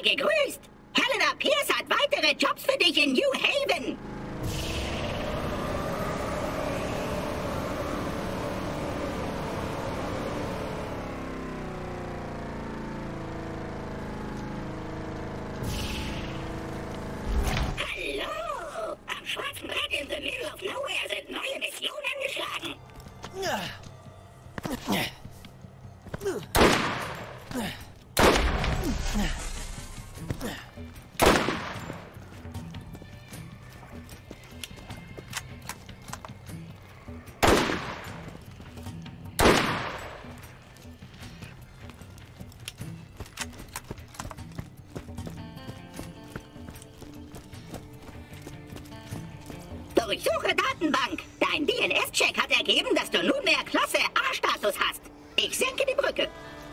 gegrüßt! Helena Pierce hat weitere Jobs für dich in New Haven! Hallo! Am schwarzen Brett in the middle of nowhere sind neue Missionen angeschlagen! Durchsuche Datenbank. Dein DNS-Check hat ergeben, dass du nunmehr Klasse A-Status hast. Ich senke die Brücke.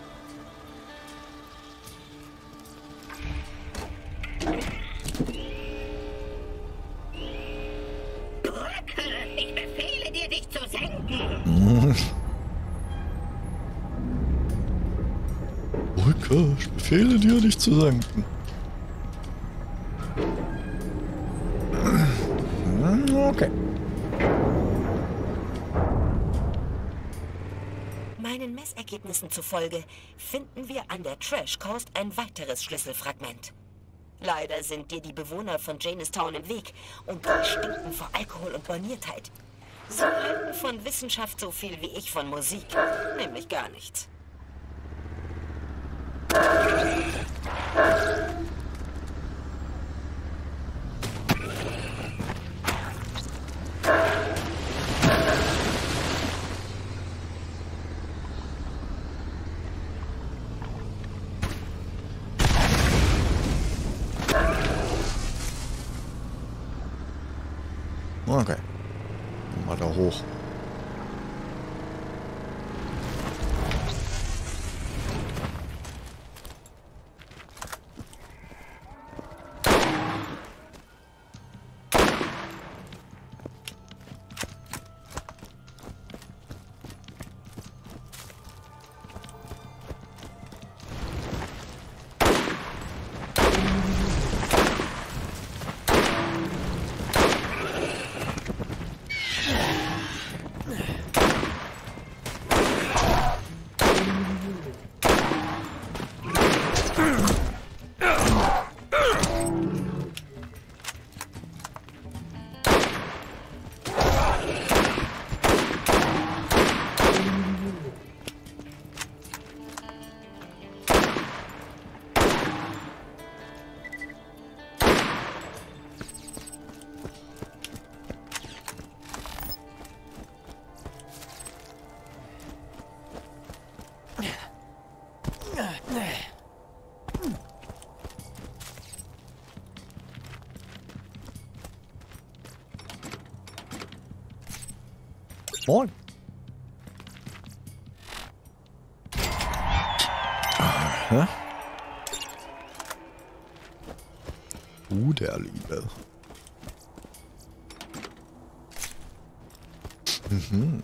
Brücke, ich befehle dir, dich zu senken. Brücke, ich befehle dir, dich zu senken. Okay. Meinen Messergebnissen zufolge finden wir an der Trash Coast ein weiteres Schlüsselfragment. Leider sind dir die Bewohner von Jamestown im Weg und die stinken vor Alkohol und Borniertheit. Sie halten von Wissenschaft so viel wie ich von Musik, nämlich gar nichts. Okay. Mal da hoch. Moin. Aha. Der Liebe. Mhm.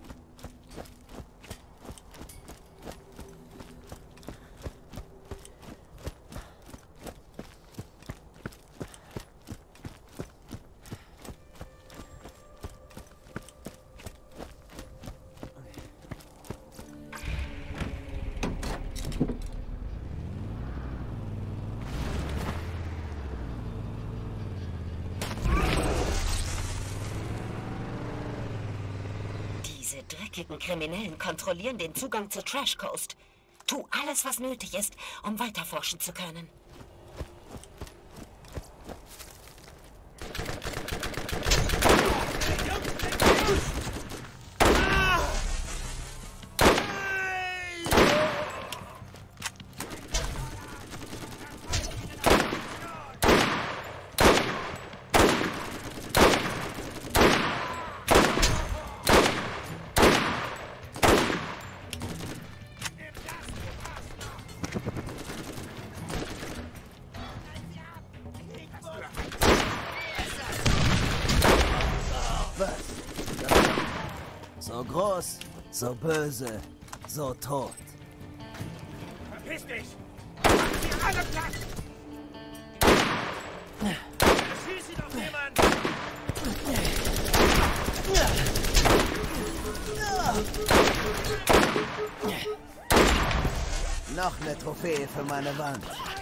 Diese dreckigen Kriminellen kontrollieren den Zugang zur Trash Coast. Tu alles, was nötig ist, um weiterforschen zu können. So groß, so böse, so tot. Verpiss dich! Mach dir alle Platz! sie doch jemand! Noch eine Trophäe für meine Wand.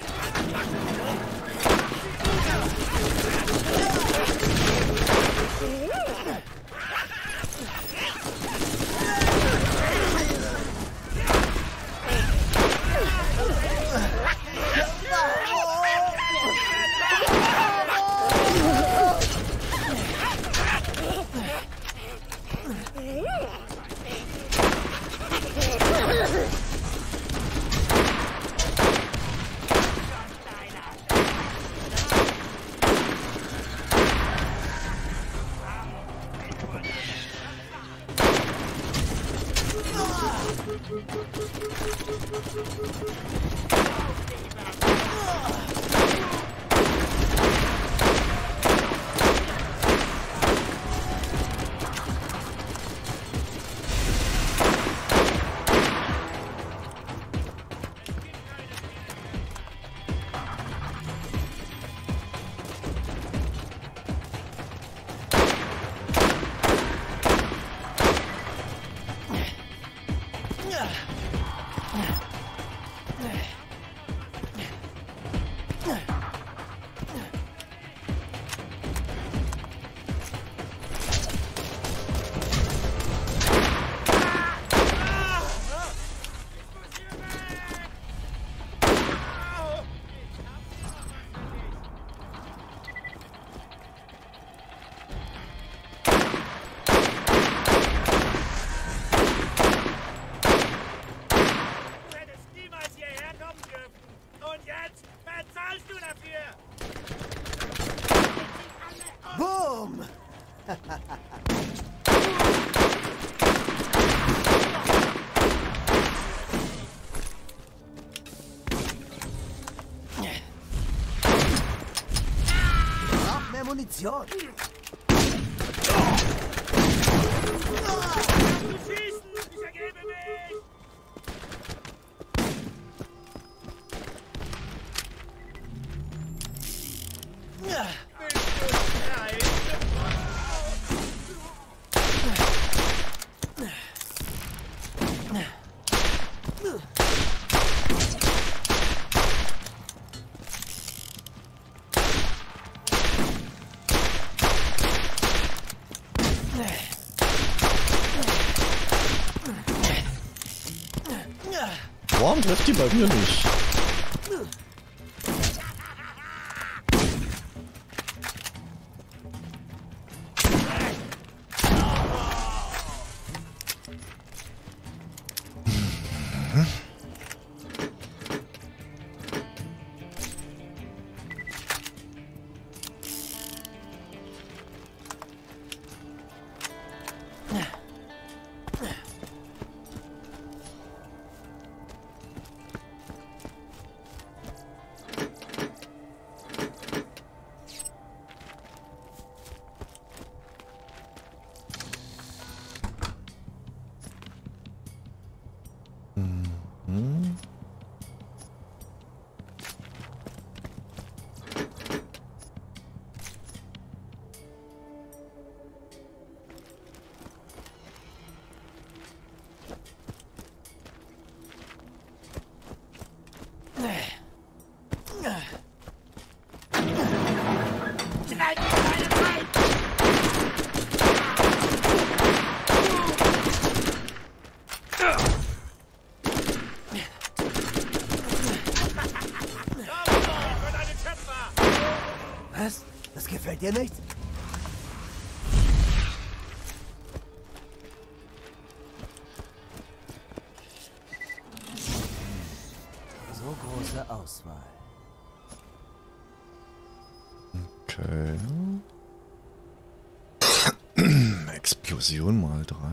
Boom! Ich brauch mehr Munition. Schießen! Ich ergebe mich! Warum trifft die bei mir nicht? Was? Das gefällt dir nicht? So große Auswahl. Okay. Explosion mal 3.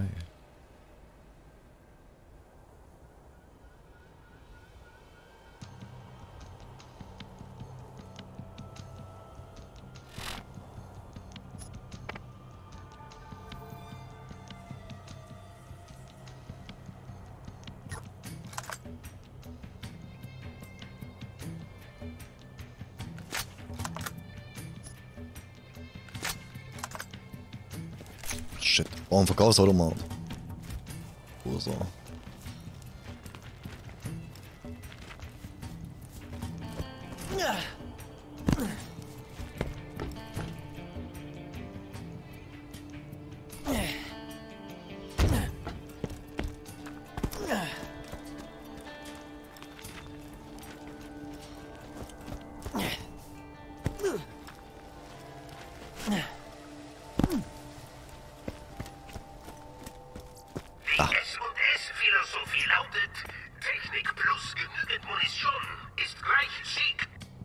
Shit. Oh, ein Verkaufsautomat. Wo ist er? S&S-Philosophie lautet, Technik plus genügend Munition ist gleich Sieg.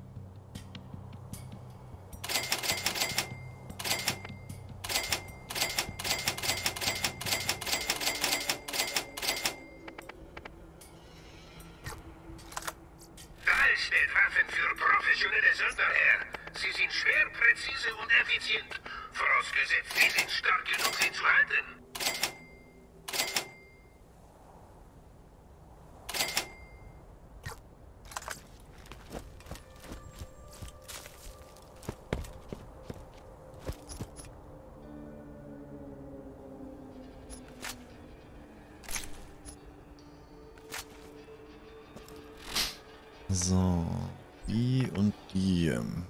Dahl stellt Waffen für professionelle Söldner her. Sie sind schwer, präzise und effizient. Vorausgesetzt, sie sind stark genug, sie zu halten. So, die und die.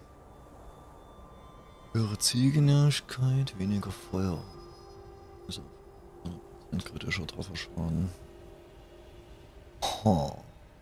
Höhere Zielgenauigkeit, weniger Feuer. Also, ein kritischer Trefferschaden. Oh.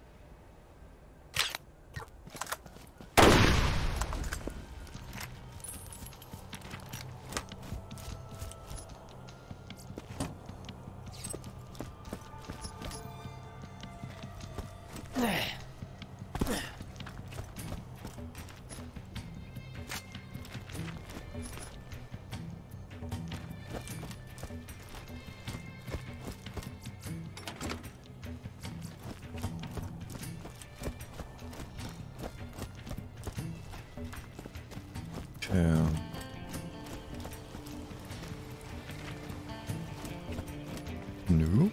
Okay. Nö.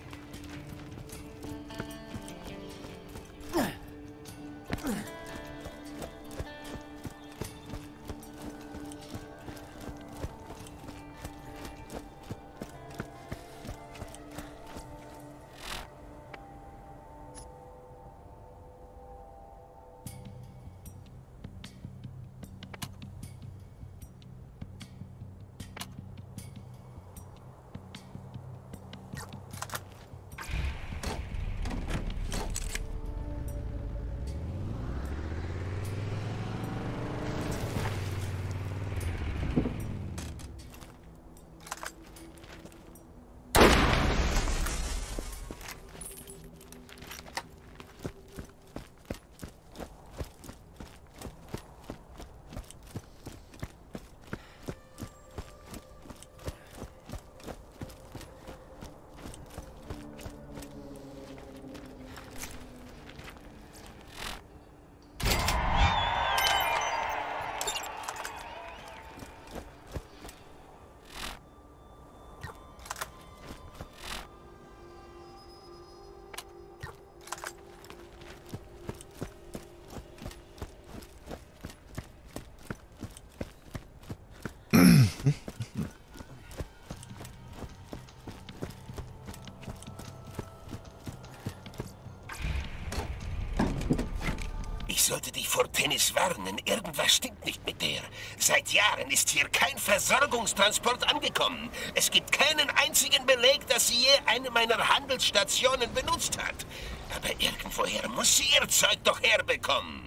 Ich sollte dich vor Tennis warnen. Irgendwas stimmt nicht mit der. Seit Jahren ist hier kein Versorgungstransport angekommen. Es gibt keinen einzigen Beleg, dass sie je eine meiner Handelsstationen benutzt hat. Aber irgendwoher muss sie ihr Zeug doch herbekommen.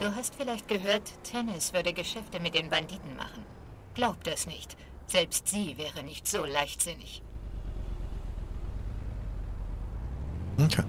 Du hast vielleicht gehört, Tennis würde Geschäfte mit den Banditen machen. Glaub das nicht. Selbst sie wäre nicht so leichtsinnig. Okay.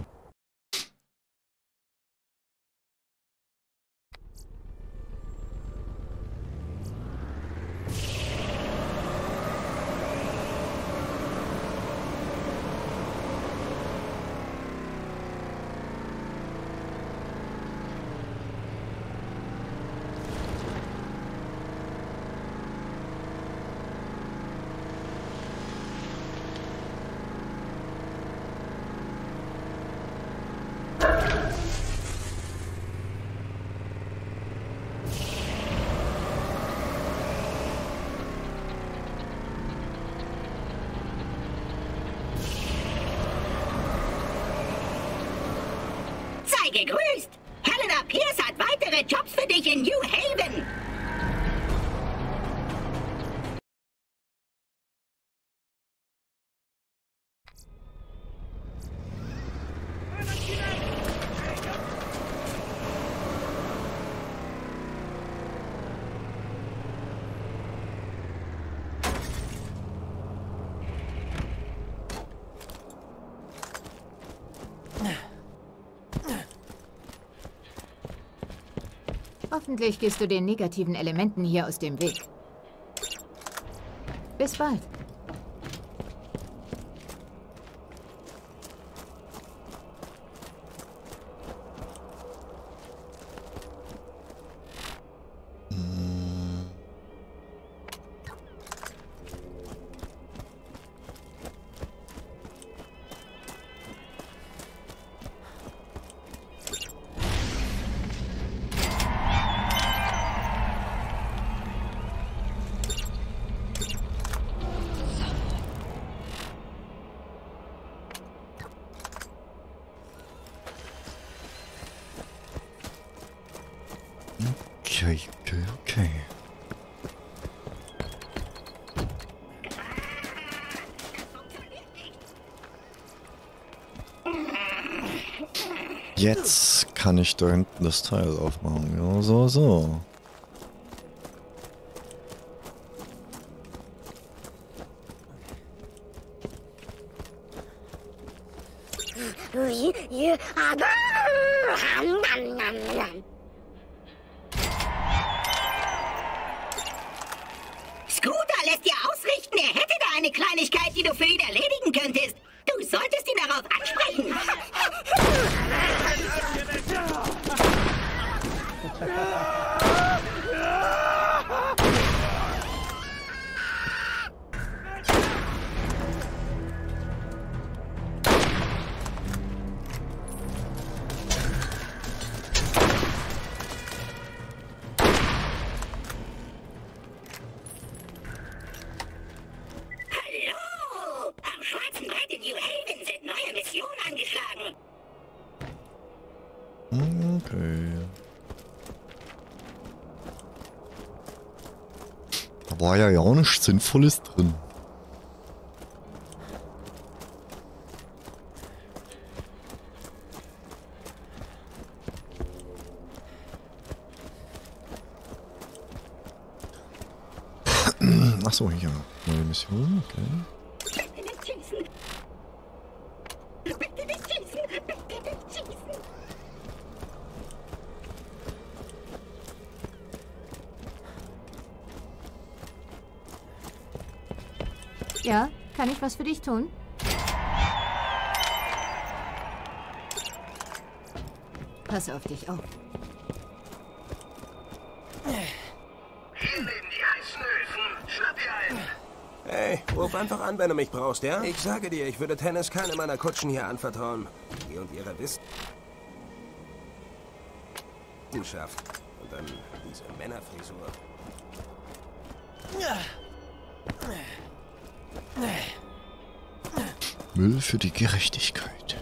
Sei gegrüßt! Helena Pierce hat weitere Jobs für dich in New Haven. Hoffentlich gehst du den negativen Elementen hier aus dem Weg. Bis bald. Okay. Jetzt kann ich da hinten das Teil aufmachen. Ja, so. Scooter lässt dir ausrichten, er hätte da eine Kleinigkeit, die du für ihn erledigen könntest. Du solltest ihn darauf ansprechen. Hallo! Am schwarzen Brett in New Haven sind neue Missionen angeschlagen. Okay. Da war ja auch nichts Sinnvolles drin. Achso, hier. Neue Mission, okay. Bitte nicht schießen! Bitte nicht schießen! Bitte nicht schießen! Ja, kann ich was für dich tun? Pass auf dich auf. Hey, ruf einfach an, wenn du mich brauchst, ja? Ich sage dir, ich würde Tennis keine meiner Kutschen hier anvertrauen. Die und ihre Wissenschaft. Und dann diese Männerfrisur. Müll für die Gerechtigkeit.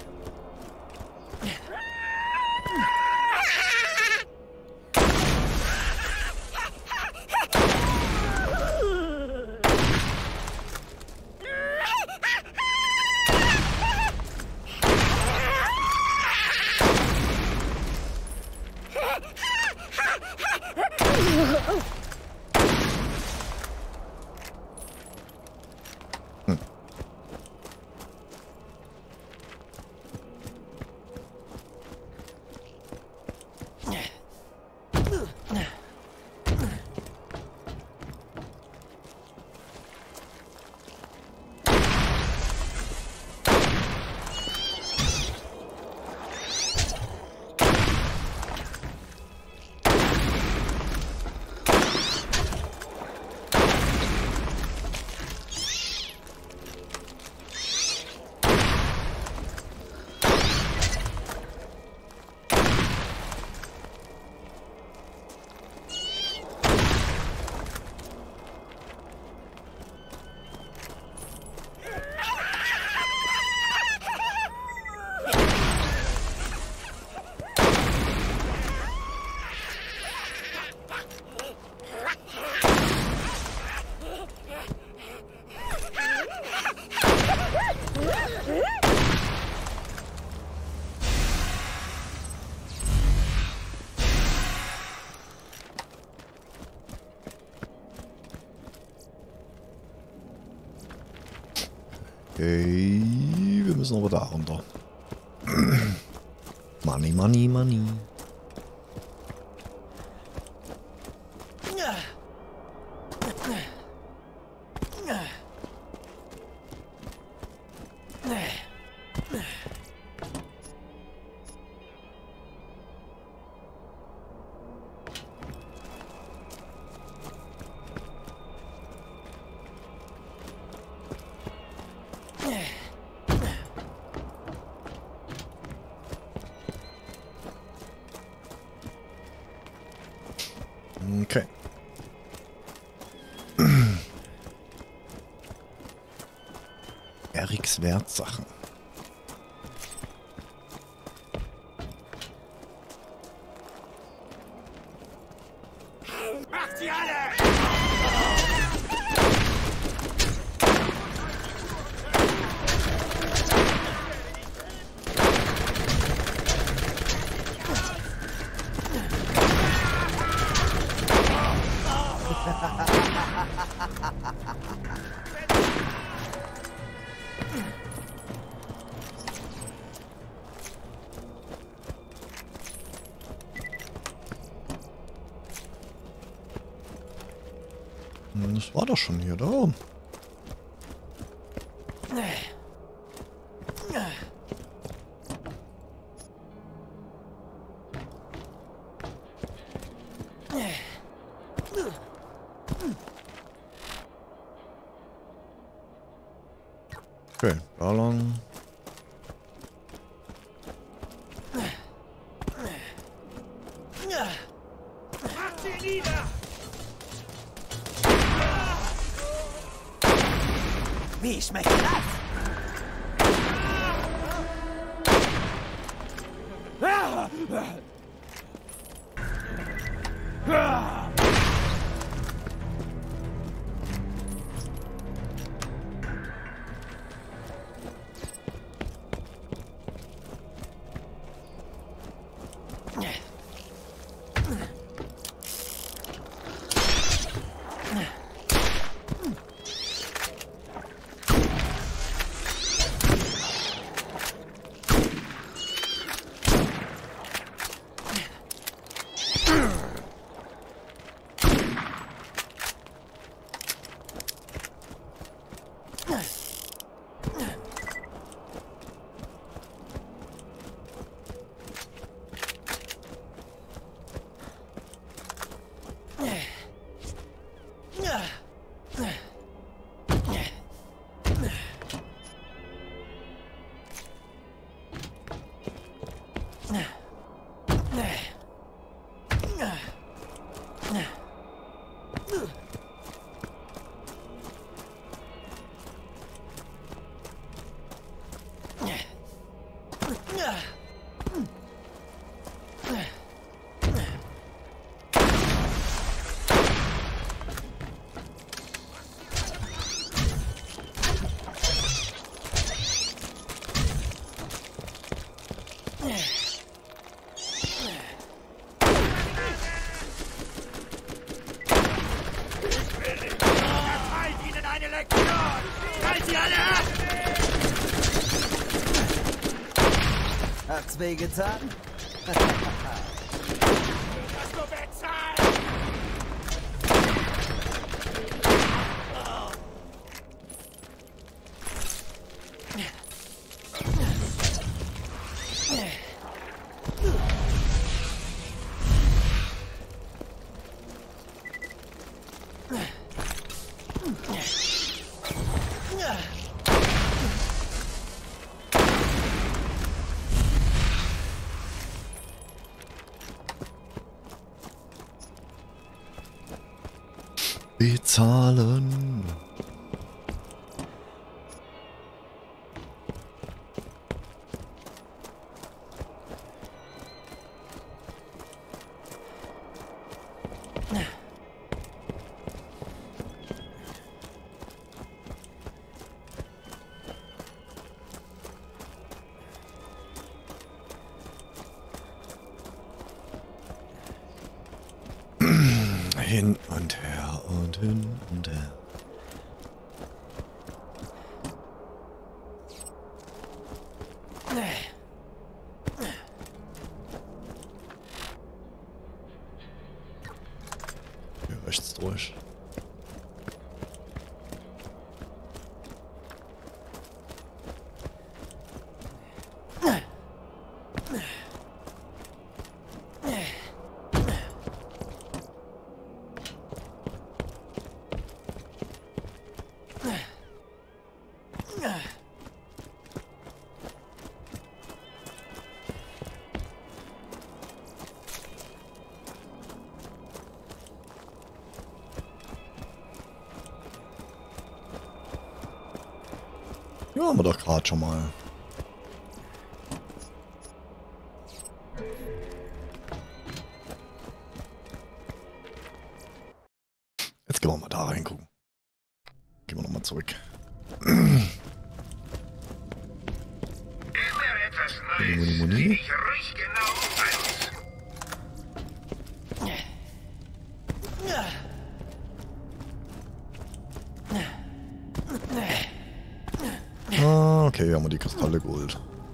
müssen aber da runter. Money, money, money. Okay. Eriks Wertsachen. Macht sie alle! Das war doch schon hier, da oben. Okay, da lang. Macht sie nieder! Wie schmeckt das? Hat's wehgetan? Das nur bezahlen! Bezahlen. Hin und her und hin und her. durch. Ja, haben wir doch gerade schon mal. Jetzt gehen wir mal da reingucken. Gehen wir nochmal zurück. Immer etwas Neues. Muni. Sehe ich ruhig genau aus. Ah, okay, haben wir die Kristalle geholt.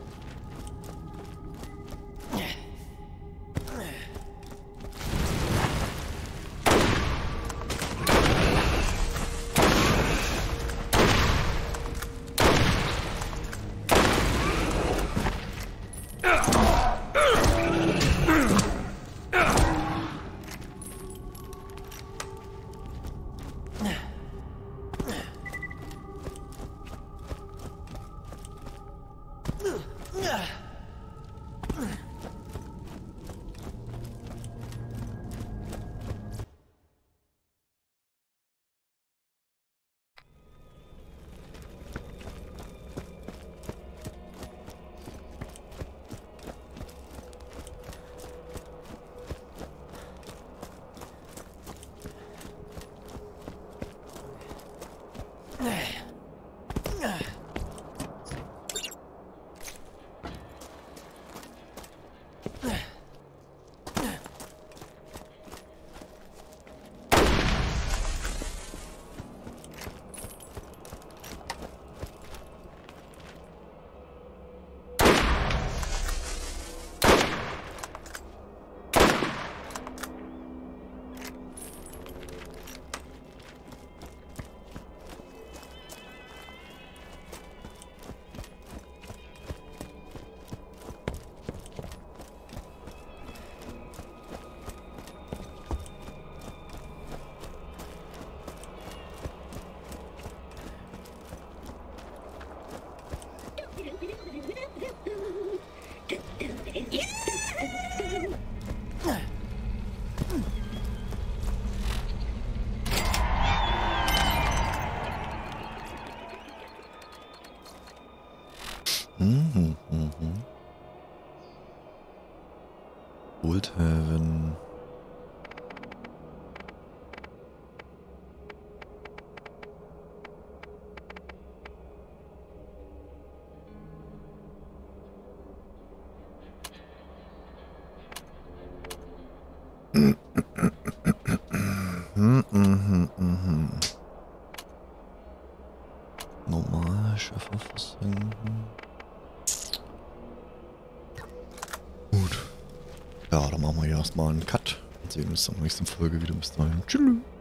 Wohlhaven. Normal, Schiffe versenken. Gut. Ja, dann machen wir hier erstmal einen Cut und sehen uns in der nächsten Folge wieder. Bis dahin. Tschüss.